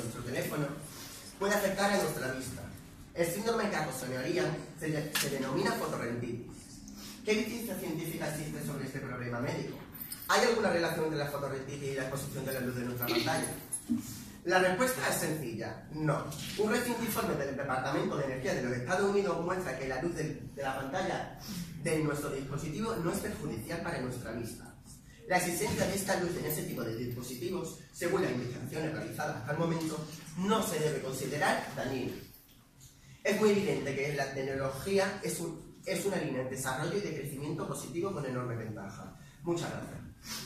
nuestro teléfono puede afectar a nuestra vista. El síndrome que acosoñaría se denomina fotorrentitis. ¿Qué evidencia científica existe sobre este problema médico? ¿Hay alguna relación entre la fotorrentitis y la exposición de la luz de nuestra pantalla? La respuesta es sencilla, no. Un reciente informe del Departamento de Energía de los Estados Unidos muestra que la luz de la pantalla de nuestro dispositivo no es perjudicial para nuestra vista. La existencia de esta luz en ese tipo de dispositivos, según las investigaciones realizadas hasta el momento, no se debe considerar dañina. Es muy evidente que la tecnología es una línea de desarrollo y de crecimiento positivo con enorme ventaja. Muchas gracias.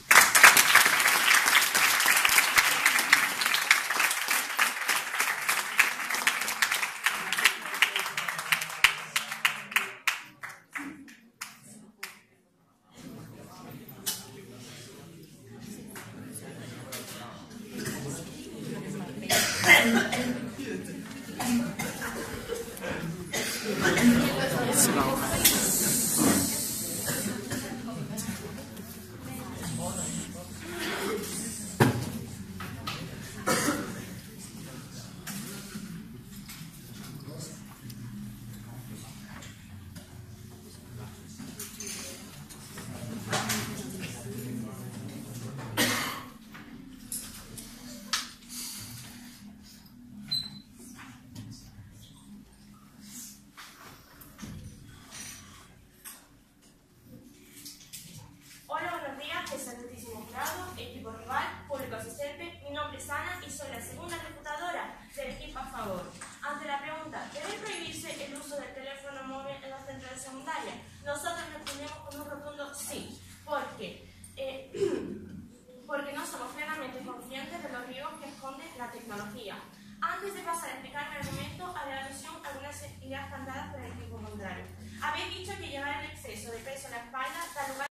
Porque no somos plenamente conscientes de los riesgos que esconde la tecnología. Antes de pasar a explicar mi argumento, haré alusión a algunas ideas planteadas por el equipo contrario. Habéis dicho que llevar el exceso de peso en la espalda da